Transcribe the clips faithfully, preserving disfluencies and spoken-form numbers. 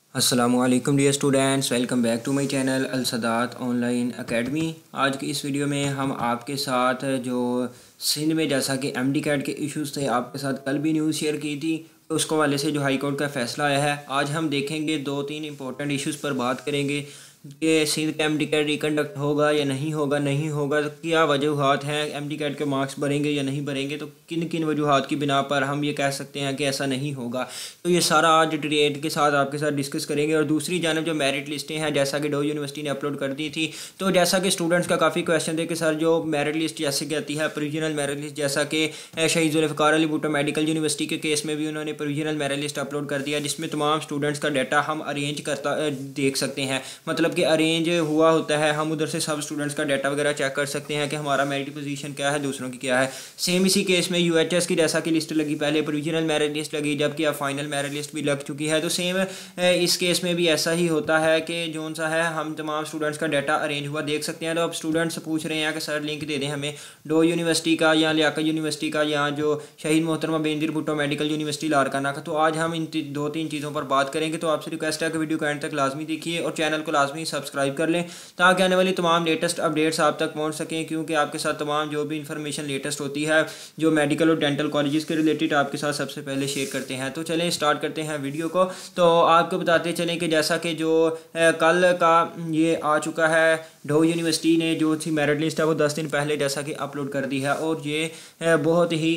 अस्सलामुअलैकुम dear students, welcome back to my channel Al Sadat online academy. आज की इस वीडियो में हम आपके साथ जो सिंध में जैसा कि एम डी कैट के इश्यूज़ थे, आपके साथ कल भी न्यूज़ शेयर की थी, तो उसको वाले से जो हाई कोर्ट का फ़ैसला आया है, आज हम देखेंगे। दो तीन इंपॉर्टेंट इश्यूज़ पर बात करेंगे कि सिंध का एम डी कैट रिकंडक्ट होगा या नहीं होगा, नहीं होगा तो क्या वजूहत हैं, एम डी कैट के मार्क्स भरेंगे या नहीं भरेंगे, तो किन किन वजूहत की बिना पर हम ये कह सकते हैं कि ऐसा नहीं होगा। तो ये सारा आज डिटेल के साथ आपके साथ डिस्कस करेंगे। और दूसरी जानब जो मेरिट लिस्टें हैं, जैसा कि डो यूनिवर्सिटी ने अपलोड कर दी थी, तो जैसा कि स्टूडेंट्स का काफ़ी क्वेश्चन थे कि सर जो मेरिट लिस्ट जैसे कि आती है प्रोविजनल मेरिट लिस्ट, जैसा कि शहीद जुल्फ़िकार अली भुट्टो मेडिकल यूनिवर्सिटी के केस में भी उन्होंने प्रोविजनल मेरिट लिस्ट अपलोड कर दिया, जिसमें तमाम स्टूडेंट्स का डाटा हम अरेंज करता देख सकते हैं। मतलब कि अरेंज हुआ होता है, हम उधर से सब स्टूडेंट्स का डाटा वगैरह चेक कर सकते हैं कि हमारा मेरिट पोजीशन क्या है, दूसरों की क्या है। सेम इसी केस में यूएचएस की जैसा कि लिस्ट लगी, पहले प्रोविजनल मेरिट लिस्ट लगी, जबकि अब फाइनल मेरिट लिस्ट भी लग चुकी है। तो सेम इस केस में भी ऐसा ही होता है कि जोन सा है हम तमाम स्टूडेंट्स का डाटा अरेंज हुआ देख सकते हैं। तो अब स्टूडेंट्स पूछ रहे हैं कि सर लिंक दे दें हमें डो यूनिवर्सिटी का या लियाकत यूनिवर्सिटी का या जो शहीद मोहतरमा बेनज़ीर भुट्टो मेडिकल यूनिवर्सिटी लारकाना का। तो आज हम इन दो तीन चीज़ों पर बात करेंगे। तो आपसे रिक्वेस्ट है कि वीडियो को एंड तक लाजमी देखिए और चैनल को लाजमी सब्सक्राइब कर लें, ताकि आने वाली तमाम लेटेस्ट अपडेट्स आप तक पहुंच सकें। क्योंकि आपके साथ तमाम जो भी इंफॉर्मेशन लेटेस्ट होती है, जो मेडिकल और डेंटल कॉलेजेस के रिलेटेड, आपके साथ सबसे पहले शेयर करते हैं। तो चलें स्टार्ट करते हैं वीडियो को। तो आपको बताते चलें कि जैसा कि जो कल का ये आ चुका है, डो यूनिवर्सिटी ने जो थी मेरिट लिस्ट है वो दस दिन पहले जैसा कि अपलोड कर दी है। और ये बहुत ही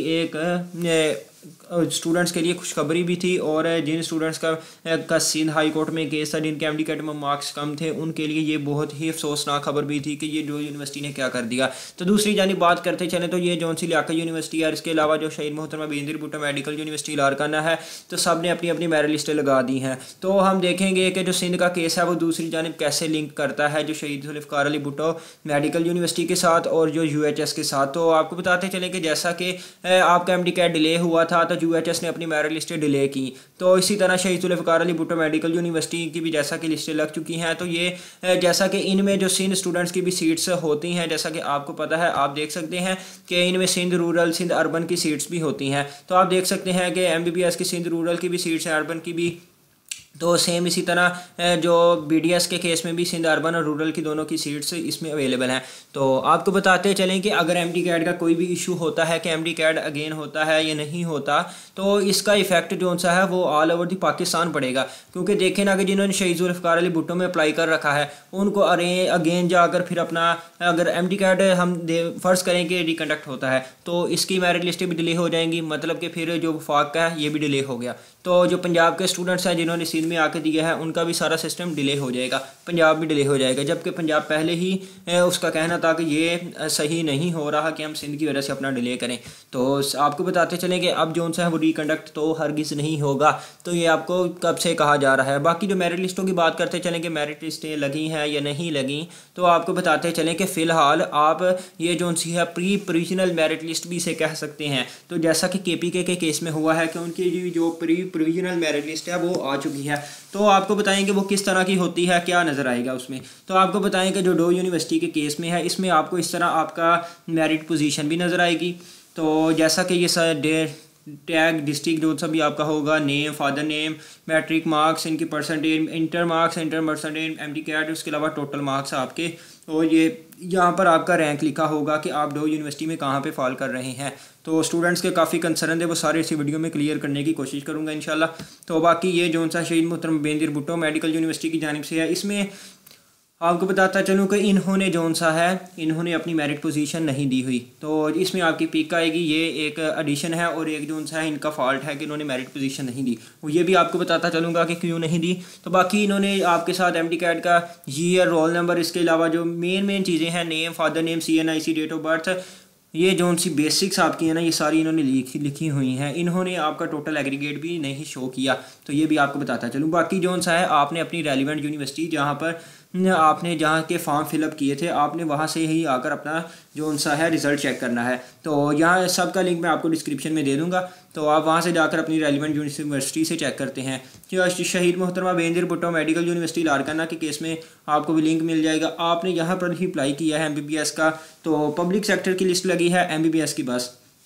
एक स्टूडेंट्स के लिए खुशखबरी भी थी, और जिन स्टूडेंट्स का का सिंध हाई कोर्ट में केस था, जिनके एम डी कैट में मार्क्स कम थे, उनके लिए ये बहुत ही अफसोसनाक खबर भी थी कि ये जो यूनिवर्सिटी ने क्या कर दिया। तो दूसरी जानी बात करते चलें तो ये जौन सी लियाकत यूनिवर्सिटी है, इसके अलावा जो शहीद मोहतरमा बेनज़ीर भुट्टो मेडिकल यूनिवर्सिटी लारकाना है, तो सब ने अपनी अपनी मेरिट लिस्टें लगा दी हैं। तो हम देखेंगे कि जो सिंध का केस है वो दूसरी जानिब कैसे लिंक करता है जो शहीद जुल्फ़िकार अली भुट्टो मेडिकल यूनिवर्सिटी के साथ और जो यू एच एस के साथ। तो आपको बताते चलें कि जैसा कि आपका एम डी कैट डिले हुआ था, तो यू एच एस ने अपनी मेरिट लिस्टें डिले की। तो इसी तरह शहीद जुल्फ़िकार अली भुट्टो मेडिकल यूनिवर्सिटी की भी जैसा कि लिस्टें लग चुकी हैं। तो ये जैसा कि इनमें जो सिंध स्टूडेंट्स की भी सीट्स होती हैं, जैसा कि आपको पता है, आप देख सकते हैं कि इनमें सिंध रूरल, सिंध अर्बन की सीट्स भी होती हैं। तो आप देख सकते हैं कि एम बी बी एस की सिंध रूरल की भी सीट्स हैं, अर्बन की भी। तो सेम इसी तरह जो बी डी एस के केस में भी सिंध अर्बन और रूरल की दोनों की सीट्स इसमें अवेलेबल हैं। तो आपको बताते चलें कि अगर एम डी कैट का कोई भी इशू होता है कि एम डी कैट अगेन होता है या नहीं होता, तो इसका इफेक्ट जो सा है वो ऑल ओवर दी पाकिस्तान पड़ेगा। क्योंकि देखें ना कि जिन्होंने शहीद जुल्फ़िकार अली भुट्टो में अप्लाई कर रखा है, उनको अरे अगेन जाकर फिर अपना अगर एम डी कैट हम फ़र्ज़ करें कि रिकंडक्ट होता है, तो इसकी मेरिट लिस्टें भी डिले हो जाएंगी। मतलब कि फिर जो वफाक का है ये भी डिले हो गया। तो जो पंजाब के स्टूडेंट्स हैं जिन्होंने सिंध में आके दिया है, उनका भी सारा सिस्टम डिले हो जाएगा, पंजाब भी डिले हो जाएगा। जबकि पंजाब पहले ही उसका कहना था कि ये सही नहीं हो रहा कि हम सिंध की वजह से अपना डिले करें। तो आपको बताते चलें कि अब जो सा है वो रिकंडक्ट तो हरगिज़ नहीं होगा। तो ये आपको कब से कहा जा रहा है। बाकी जो मेरिट लिस्टों की बात करते चलें कि मेरिट लिस्टें लगी हैं या नहीं लगी, तो आपको बताते चलें कि फ़िलहाल आप ये जो सी है प्री प्रोविजनल मेरिट लिस्ट भी इसे कह सकते हैं। तो जैसा कि के पी के के केस में हुआ है कि उनकी जो प्री प्रोविजनल मेरिट लिस्ट है वो आ चुकी है। तो आपको बताएंगे वो किस तरह की होती है, क्या नज़र आएगा उसमें। तो आपको बताएंगे जो डो यूनिवर्सिटी के केस में है, इसमें आपको इस तरह आपका मेरिट पोजीशन भी नज़र आएगी। तो जैसा कि ये सर डे टैग डिस्ट्रिक्ट जो सा भी आपका होगा, name, father name, matric marks, इनकी percentage, inter marks, inter percentage, M D CAT, उसके अलावा टोटल मार्क्स आपके, और ये यहाँ पर आपका रैंक लिखा होगा कि आप डो यूनिवर्सिटी में कहाँ पे फॉल कर रहे हैं। तो स्टूडेंट्स के काफ़ी कंसर्न थे, वो सारे इसी वीडियो में क्लियर करने की कोशिश करूँगा इंशाल्लाह। तो बाकी ये जो सा शहीद मोहतरम बेनज़ीर भुट्टो मेडिकल यूनिवर्सिटी की जानिब से है, इसमें आपको बताता चलूँ कि इन्होंने जौन सा है इन्होंने अपनी मेरिट पोजीशन नहीं दी हुई। तो इसमें आपकी पिक आएगी, ये एक एडिशन है, और एक जौन सा है इनका फॉल्ट है कि इन्होंने मेरिट पोजीशन नहीं दी। वो ये भी आपको बताता चलूँगा कि क्यों नहीं दी। तो बाकी इन्होंने आपके साथ एम डी कैट का ईयर, रोल नंबर, इसके अलावा जो मेन मेन चीज़ें हैं, name, father name, C N I C, date of birth, ये जो सी बेसिक्स आपकी है ना, ये सारी इन्होंने लिखी लिखी हुई हैं। इन्होंने आपका टोटल एग्रीगेट भी नहीं शो किया। तो ये भी आपको बताता चलूँ। बाकी जो सा है आपने अपनी रेलिवेंट यूनिवर्सिटी जहाँ पर आपने जहाँ के फॉर्म फिलअप किए थे, आपने वहाँ से ही आकर अपना जो उनसा है रिज़ल्ट चेक करना है। तो यहाँ सब का लिंक मैं आपको डिस्क्रिप्शन में दे दूँगा, तो आप वहाँ से जाकर अपनी रेलिवेंट यूनिवर्सिटी से चेक करते हैं। जो शहीद मोहतरमा बेनज़ीर भुट्टो मेडिकल यूनिवर्सिटी लारकाना के केस में आपको भी लिंक मिल जाएगा। आपने यहाँ पर ही अप्लाई किया है एम बी बी एस का, तो पब्लिक सेक्टर की लिस्ट लगी है एम बी बी एस की बस।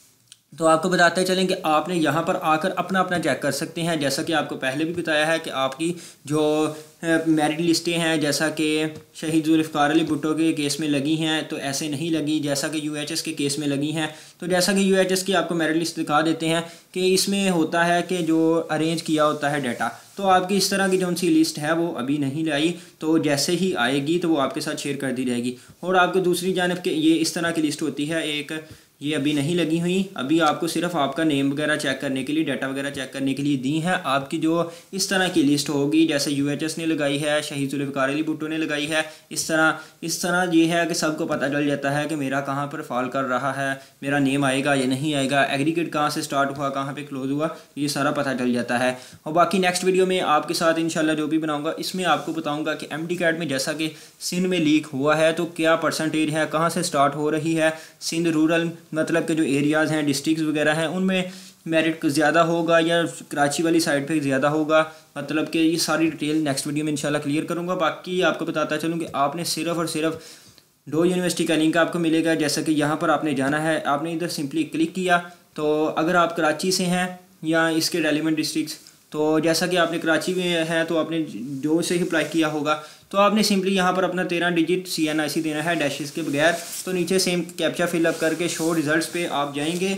तो आपको बताते चलें कि आपने यहाँ पर आकर अपना अपना चेक कर सकते हैं। जैसा कि आपको पहले भी बताया है कि आपकी जो मेरिट लिस्टें हैं, जैसा कि शहीद जुल्फ़िकार अली भुट्टो के केस में लगी हैं तो ऐसे नहीं लगी, जैसा कि यूएचएस के केस में लगी हैं। तो जैसा कि यूएचएस की आपको मेरिट लिस्ट दिखा देते हैं कि इसमें होता है कि जो अरेंज किया होता है डाटा, तो आपकी इस तरह की जो सी लिस्ट है वो अभी नहीं लाई, तो जैसे ही आएगी तो वो आपके साथ शेयर कर दी जाएगी। और आपको दूसरी जानब के ये इस तरह की लिस्ट होती है, एक ये अभी नहीं लगी हुई, अभी आपको सिर्फ आपका नेम वगैरह चेक करने के लिए, डाटा वगैरह चेक करने के लिए दी है। आपकी जो इस तरह की लिस्ट होगी, जैसे यूएचएस ने लगाई है, शहीद जुल्फ़िकार अली भुट्टो ने लगाई है, इस तरह इस तरह ये है कि सबको पता चल जाता है कि मेरा कहाँ पर फॉल कर रहा है, मेरा नेम आएगा या नहीं आएगा, एग्रीगेट कहाँ से स्टार्ट हुआ, कहाँ पर क्लोज हुआ, ये सारा पता चल जाता है। और बाकी नेक्स्ट वीडियो में आपके साथ इंशाल्लाह जो भी बनाऊँगा इसमें आपको बताऊँगा कि एम डी कैट में जैसा कि सिंध में लीक हुआ है तो क्या परसेंटेज है, कहाँ से स्टार्ट हो रही है, सिंध रूरल मतलब के जो एरियाज़ हैं, डिस्ट्रिक्ट्स वगैरह हैं, उनमें मेरिट ज़्यादा होगा या कराची वाली साइड पे ज़्यादा होगा, मतलब कि ये सारी डिटेल नेक्स्ट वीडियो में इंशाल्लाह क्लियर करूँगा। बाकी आपको बताता चलूँ कि आपने सिर्फ और सिर्फ डो यूनिवर्सिटी का लिंक आपको मिलेगा। जैसा कि यहाँ पर आपने जाना है, आपने इधर सिंपली क्लिक किया, तो अगर आप कराची से हैं या इसके रेलिवेंट डिस्ट्रिक्ट्स, तो जैसा कि आपने कराची में है तो आपने डो से ही अप्लाई किया होगा, तो आपने सिंपली यहाँ पर अपना तेरह डिजिट सी एन आई सी देना है डैशेस के बगैर। तो नीचे सेम कैप्चा फिलअप करके शो रिज़ल्ट्स पे आप जाएंगे,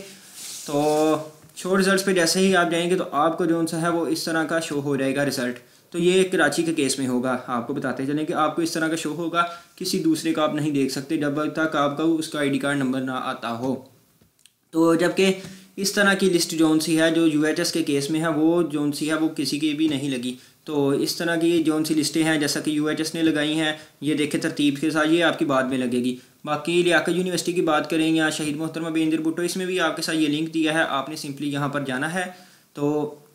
तो शो रिज़ल्ट्स पे जैसे ही आप जाएंगे तो आपको जो सा है वो इस तरह का शो हो जाएगा रिज़ल्ट। तो ये कराची के केस में होगा, आपको बताते चलें कि आपको इस तरह का शो होगा, किसी दूसरे का आप नहीं देख सकते जब तक आपका उसका आई डी कार्ड नंबर ना आता हो। तो जबकि इस तरह की लिस्ट जोन सी है जो यूएचएस के केस में है, वो जोन सी है वो किसी की भी नहीं लगी। तो इस तरह की जोन सी लिस्टें हैं जैसा कि यूएचएस ने लगाई हैं, ये देखें तरतीब के साथ, ये आपकी बाद में लगेगी। बाकी लियाकत यूनिवर्सिटी की बात करें या शहीद मोहतरमा बेनज़ीर भुट्टो, इसमें भी आपके साथ ये लिंक दिया है, आपने सिंपली यहाँ पर जाना है। तो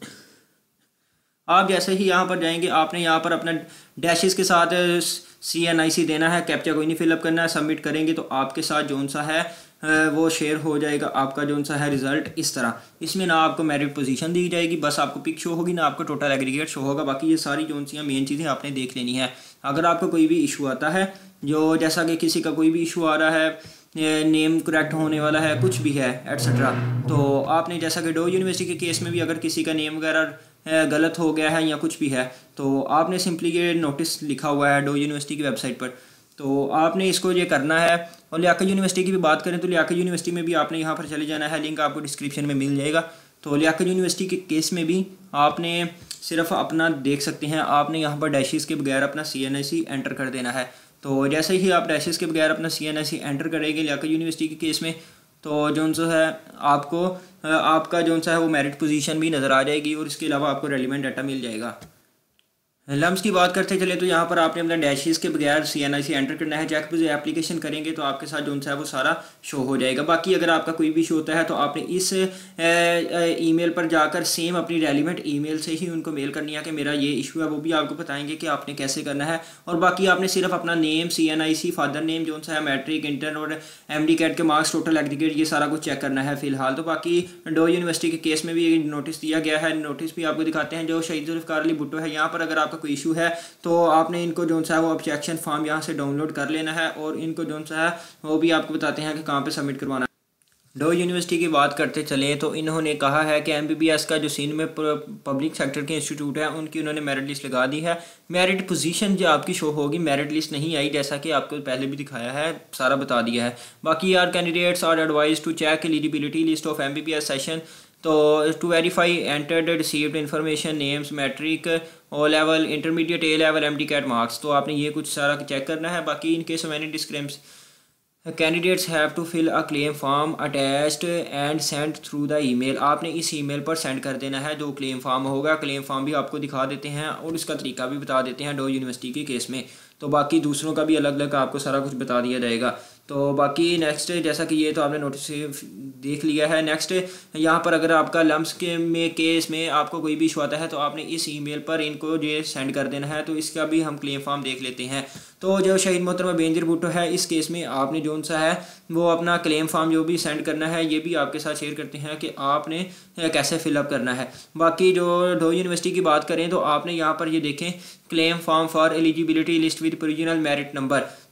आप जैसे ही यहाँ पर जाएंगे आपने यहाँ पर अपना डैशेस के साथ सी एन आई सी देना है, कैप्चा कोई नहीं फिलअप करना है, सबमिट करेंगे तो आपके साथ जोन सा है वो शेयर हो जाएगा आपका जो सा है रिज़ल्ट इस तरह। इसमें ना आपको मेरिट पोजीशन दी जाएगी, बस आपको पिक शो होगी, ना आपको टोटल एग्रीगेट शो होगा। बाकी ये सारी जो सी मेन चीज़ें आपने देख लेनी है। अगर आपको कोई भी इशू आता है, जो जैसा कि किसी का कोई भी इशू आ रहा है, नेम करेक्ट होने वाला है, कुछ भी है एट्सट्रा, तो आपने जैसा कि डो यूनिवर्सिटी के केस में भी अगर किसी का नेम वगैरह गलत हो गया है या कुछ भी है, तो आपने सिंपली ये नोटिस लिखा हुआ है डो यूनिवर्सिटी की वेबसाइट पर, तो आपने इसको ये करना है। और लियाकत यूनिवर्सिटी की भी बात करें तो लियाकत यूनिवर्सिटी में भी आपने यहाँ पर चले जाना है, लिंक आपको डिस्क्रिप्शन में मिल जाएगा। तो लियाकत यूनिवर्सिटी के केस में भी आपने सिर्फ अपना देख सकते हैं, आपने यहाँ पर डैशेस के बगैर अपना सी एन आई सी एंटर कर देना है। तो जैसे ही आप डैशेस के बगैर अपना सी एन आई सी एंटर करेंगे लियाकत यूनिवर्सिटी के केस में, तो जो सा है आपको आपका जो सा है वो मेरिट पोजीशन भी नज़र आ जाएगी और इसके अलावा आपको रेलिवेंट डाटा मिल जाएगा। लम्स की बात करते चले तो यहाँ पर आपने अपना डैशेस के बगैर सी एन आई सी एंटर करना है। जैक पे एप्लीकेशन करेंगे तो आपके साथ जो है वो सारा शो हो जाएगा। बाकी अगर आपका कोई भी इशू होता है तो आपने इस ईमेल पर जाकर सेम अपनी रेलिवेंट ईमेल से ही उनको मेल करनी है कि मेरा ये इशू है, वो भी आपको बताएंगे कि आपने कैसे करना है। और बाकी आपने सिर्फ अपना name, C N I C, father name जो है, मैट्रिक, इंटर और एम डी कैट के मार्क्स, टोटल एग्रीगेट, ये सारा कुछ चेक करना है फिलहाल। तो बाकी डो यूनिवर्सिटी के केस में भी नोटिस दिया गया है, नोटिस भी आपको दिखाते हैं। जो शहीद जुल्फ़िकार अली भुट्टो है, यहाँ पर अगर आपका कोई इशू है तो आपने इनको जो सा है वो ऑब्जेक्शन फॉर्म यहाँ से डाउनलोड कर लेना है और इनको जो सा है वो भी आपको बताते हैं कि कहाँ पे सबमिट करवाना है। डो यूनिवर्सिटी की बात करते चले तो इन्होंने कहा है कि एमबीबीएस का जो सिंध में पब्लिक सेक्टर के इंस्टीट्यूट है उनकी उन्होंने मेरिट लिस्ट लगा दी है। मेरिट पोजीशन जो आपकी शो होगी, मेरिट लिस्ट नहीं आई, जैसा कि आपको पहले भी दिखाया है, सारा बता दिया है। बाकी are candidates are advise to check eligibility list of MBBS session, तो to verify entered received information, names, matric, O level, intermediate, A level, M D CAT marks, तो आपने ये कुछ सारा चेक करना है। बाकी in case of any discrepancies candidates have to fill a claim form attached and send through the email, आपने इस ईमेल पर सेंड कर देना है जो क्लेम फॉर्म होगा। क्लेम फॉर्म भी आपको दिखा देते हैं और इसका तरीका भी बता देते हैं डो यूनिवर्सिटी के केस में। तो बाकी दूसरों का भी अलग अलग आपको सारा कुछ बता दिया जाएगा। तो बाकी नेक्स्ट जैसा कि ये तो आपने नोटिस देख लिया है। नेक्स्ट यहाँ पर अगर आपका लम्स के में केस में आपको कोई भी इशू आता है तो आपने इस ईमेल पर इनको ये सेंड कर देना है। तो इसका भी हम क्लेम फॉर्म देख लेते हैं। तो जो शहीद मोहतरमा बेनज़ीर भुट्टो है, इस केस में आपने जो सा है वो अपना क्लेम फॉर्म जो भी सेंड करना है, ये भी आपके साथ शेयर करते हैं कि आपने कैसे फिलअप करना है। बाकी जो डो यूनिवर्सिटी की बात करें तो आपने यहाँ पर ये देखें claim form for eligibility list with provisional merit number,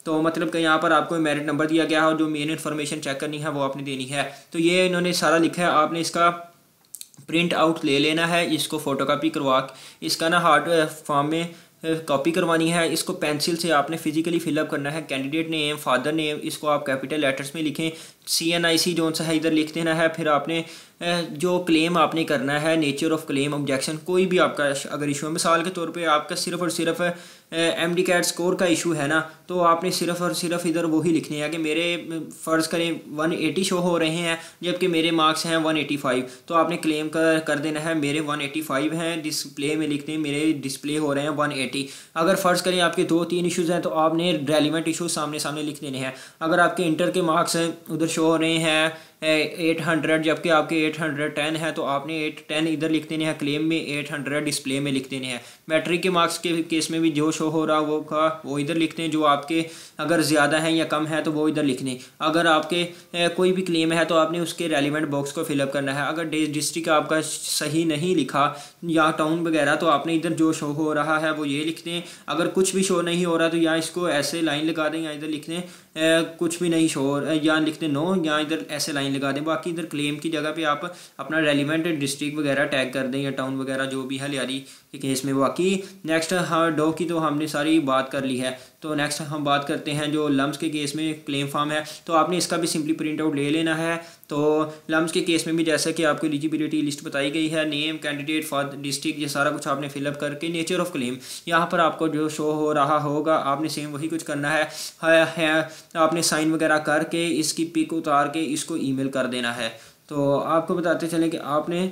तो मतलब कि यहाँ पर आपको मेरिट नंबर दिया गया है और जो मेन इन्फॉर्मेशन चेक करनी है वो आपने देनी है। तो ये इन्होंने सारा लिखा है, आपने इसका प्रिंट आउट ले लेना है, इसको फोटोकॉपी करवा इसका ना हार्ड फॉर्म में कॉपी करवानी है। इसको पेंसिल से आपने फिजिकली फिलअप करना है। कैंडिडेट नेम, फादर नेम, इसको आप कैपिटल लेटर्स में लिखें। सी एन आई सी जो सा है इधर लिख देना है। फिर आपने जो क्लेम आपने करना है, नेचर ऑफ क्लेम, ऑब्जेक्शन, कोई भी आपका अगर इशू है, मिसाल के तौर पे आपका सिर्फ और सिर्फ एम डी कैट स्कोर का इशू है ना, तो आपने सिर्फ और सिर्फ इधर वही लिखने हैं कि मेरे फ़र्ज़ करें वन एटी शो हो रहे हैं जबकि मेरे मार्क्स हैं वन एटी फाइव, तो आपने क्लेम कर कर देना है मेरे वन एटी फाइव हैं, डिस्प्ले में लिखते हैं मेरे डिस्प्ले हो रहे हैं वन एटी। अगर फ़र्ज़ करें आपके दो तीन इशूज़ हैं तो आपने रेलिवेंट इशू सामने सामने लिख देने हैं। अगर आपके इंटर के मार्क्स उधर शो हो रहे हैं एट हंड्रेड जबकि आपके एट हंड्रेड टेन है तो आपने एट टेन इधर लिख देने हैं, क्लेम में एट हंड्रेड डिस्प्ले में लिख देने हैं। मैट्रिक के मार्क्स के केस में भी जो शो हो रहा वो का वो इधर लिखते हैं, जो आपके अगर ज़्यादा हैं या कम है तो वो इधर लिखने। अगर आपके ए, कोई भी क्लेम है तो आपने उसके रेलिवेंट बॉक्स को फिलअप करना है। अगर डिस्ट्रिक्ट आपका सही नहीं लिखा या टाउन वगैरह तो आपने इधर जो शो हो रहा है वो ये लिख दें। अगर कुछ भी शो नहीं हो रहा तो या इसको ऐसे लाइन लगा दें या इधर लिख दें कुछ भी नहीं शो, या लिख दें नो, या इधर ऐसे लाइन लगा दें। बाकी इधर क्लेम की जगह पे आप अपना रेलिवेंट डिस्ट्रिक्ट वगैरह टैग कर दें या टाउन वगैरह जो भी है लियारी के केस में। बाकी नेक्स्ट हाँ डो की तो हमने सारी बात कर ली है। तो नेक्स्ट हम बात करते हैं जो लम्स के केस में क्लेम फॉर्म है, तो आपने इसका भी सिंपली प्रिंट आउट ले लेना है। तो लम्स के केस में भी जैसा कि आपको एलिजिबिलिटी लिस्ट बताई गई है, नेम, कैंडिडेट, फॉर डिस्ट्रिक्ट, ये सारा कुछ आपने फिलअप करके नेचर ऑफ क्लेम यहाँ पर आपको जो शो हो रहा होगा आपने सेम वही कुछ करना है, है, है आपने साइन वगैरह करके इसकी पिक उतार के इसको ईमेल कर देना है। तो आपको बताते चलें कि आपने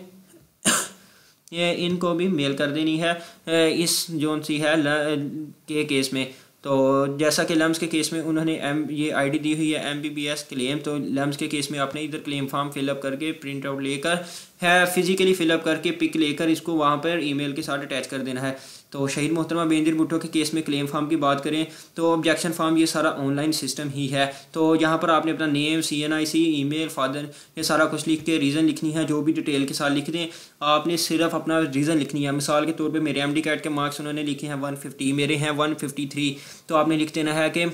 ये इनको भी मेल कर देनी है इस जोन सी है के केस में। तो जैसा कि लम्स के केस में उन्होंने एम ये आईडी दी हुई है M B B S claim, तो लम्स के केस में आपने इधर क्लेम फॉर्म फिलअप करके प्रिंट आउट लेकर है फिजिकली फिलअप करके पिक लेकर इसको वहाँ पर ईमेल के साथ अटैच कर देना है। तो शहीद मोहतरमा बेनज़ीर भुट्टो के केस में क्लेम फॉर्म की बात करें तो ऑब्जेक्शन फॉर्म ये सारा ऑनलाइन सिस्टम ही है। तो यहाँ पर आपने अपना name, C N I C, email, father, ये सारा कुछ लिख के रीज़न लिखनी है, जो भी डिटेल के साथ लिख दें। आपने सिर्फ अपना रीज़न लिखनी है। मिसाल के तौर पे मेरे एम डी कैट के मार्क्स उन्होंने लिखे हैं वन फिफ्टी, मेरे हैं वन फिफ्टी थ्री, तो आपने लिख देना है कि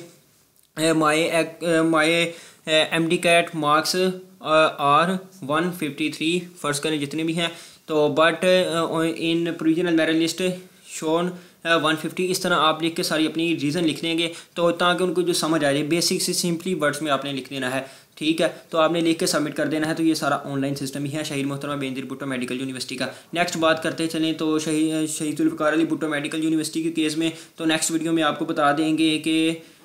my my M D CAT marks are one fifty three फ़र्ज़ करें जितने भी हैं, तो but in provisional merit list shown one fifty, इस तरह आप लिख के सारी अपनी रीज़न लिख देंगे तो ताकि उनको जो समझ आ जाए बेसिक से सिंपली वर्ड्स में आपने लिख देना है। ठीक है, तो आपने लिख के सबमिट कर देना है। तो ये सारा ऑनलाइन सिस्टम ही है शहीद मोहतरमा बेनज़ीर भुट्टो मेडिकल यूनिवर्सिटी का। नेक्स्ट बात करते चलें तो शहीद शहीद जुल्फ़िकार अली भुट्टो मेडिकल यूनिवर्सिटी के केस में तो नेक्स्ट वीडियो में आपको बता देंगे कि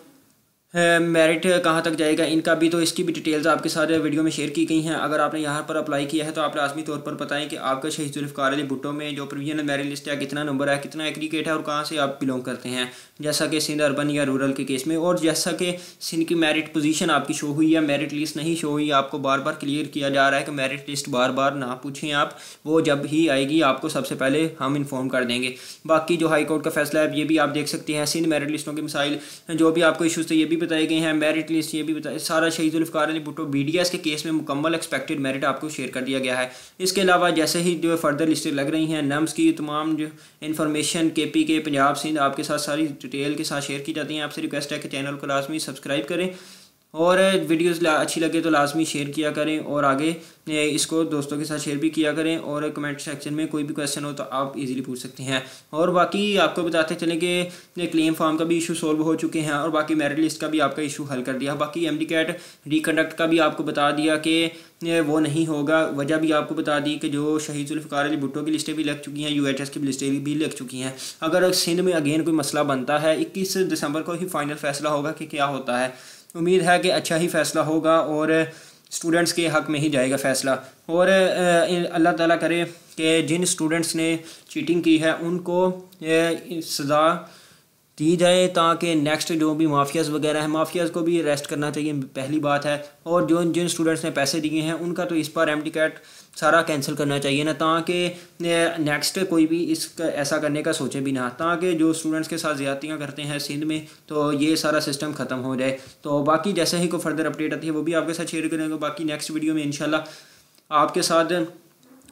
मेरिट कहाँ तक जाएगा इनका भी, तो इसकी भी डिटेल्स आपके साथ वीडियो में शेयर की गई हैं। अगर आपने यहाँ पर अप्लाई किया है तो आप लाजमी तौर पर बताएं कि आपका शहीद जुल्फ़िकार अली भुट्टो में जो प्रोविजनल मेरिट लिस्ट है कितना नंबर है, कितना एग्रीगेट है और कहाँ से आप बिलोंग करते हैं, जैसा कि सिंध अर्बन या रूरल के केस में। और जैसा कि सिंध की मेरिट पोजीशन आपकी शो हुई है, मेरिट लिस्ट नहीं शो हुई, आपको बार बार क्लियर किया जा रहा है कि मेरिट लिस्ट बार बार ना पूछें आप, वो जब ही आएगी आपको सबसे पहले हम इन्फॉर्म कर देंगे। बाकी जो हाई कोर्ट का फैसला है ये भी आप देख सकते हैं। सिंध मेरिट लिस्टों के मिसाइल जो भी आपको इशूज़ थे ये भी बताए गए हैं। मेरिट लिस्ट ये भी बताया सारा Shaheed Zulfikar Ali Bhutto B D S के केस में मुकम्मल एक्सपेक्टेड मेरिट आपको शेयर कर दिया गया है। इसके अलावा जैसे ही जो फर्दर लिस्टें लग रही हैं, नम्स की तमाम जो इन्फॉर्मेशन के पी के पंजाब सिंध आपके साथ सारी डिटेल के साथ शेयर की जाती हैं। आपसे रिक्वेस्ट है कि चैनल को लाजमी सब्सक्राइब करें और वीडियोस अच्छी लगे तो लाजमी शेयर किया करें और आगे इसको दोस्तों के साथ शेयर भी किया करें। और कमेंट सेक्शन में कोई भी क्वेश्चन हो तो आप इजीली पूछ सकते हैं। और बाकी आपको बताते चलें कि क्लेम फॉर्म का भी इशू सॉल्व हो चुके हैं और बाकी मेरिट लिस्ट का भी आपका इशू हल कर दिया। बाकी एम डी कैट रिकंडक्ट का भी आपको बता दिया कि वो नहीं होगा, वजह भी आपको बता दी कि जो शहीद जुल्फ़िकार अली भुट्टो की लिस्टें भी लग चुकी हैं, यू एच एस की लिस्टें भी लग चुकी हैं। अगर सिंध में अगेन कोई मसला बनता है इक्कीस दिसंबर को ही फाइनल फैसला होगा कि क्या होता है। उम्मीद है कि अच्छा ही फ़ैसला होगा और स्टूडेंट्स के हक़ में ही जाएगा फ़ैसला। और अल्लाह ताला करे कि जिन स्टूडेंट्स ने चीटिंग की है उनको सज़ा दी जाए ताकि नेक्स्ट जो भी माफियाज़ वगैरह हैं माफियाज़ को भी अरेस्ट करना चाहिए, पहली बात है। और जो जिन स्टूडेंट्स ने पैसे दिए हैं उनका तो इस बार एम डी कैट सारा कैंसिल करना चाहिए ना, ताकि नेक्स्ट कोई भी इसका ऐसा करने का सोचे भी ना, ताकि जो स्टूडेंट्स के साथ ज़्यादतियाँ करते हैं सिंध में तो ये सारा सिस्टम ख़त्म हो जाए। तो बाकी जैसे ही कोई फर्दर अपडेट आती है वो भी आपके साथ शेयर करेंगे। बाकी नेक्स्ट वीडियो में इंशाल्लाह आपके साथ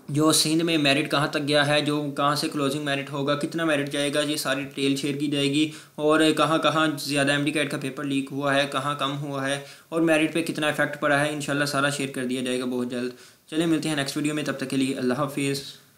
जो सिंध में मेरिट कहाँ तक गया है, जो कहाँ से क्लोजिंग मेरिट होगा, कितना मेरिट जाएगा, ये सारी डिटेल शेयर की जाएगी। और कहाँ कहाँ ज़्यादा एम डी कैट का पेपर लीक हुआ है, कहाँ कम हुआ है, और मेरिट पे कितना इफेक्ट पड़ा है, इंशाल्लाह सारा शेयर कर दिया जाएगा बहुत जल्द। चलिए मिलते हैं नेक्स्ट वीडियो में, तब तक के लिए अल्लाह हाफिज़।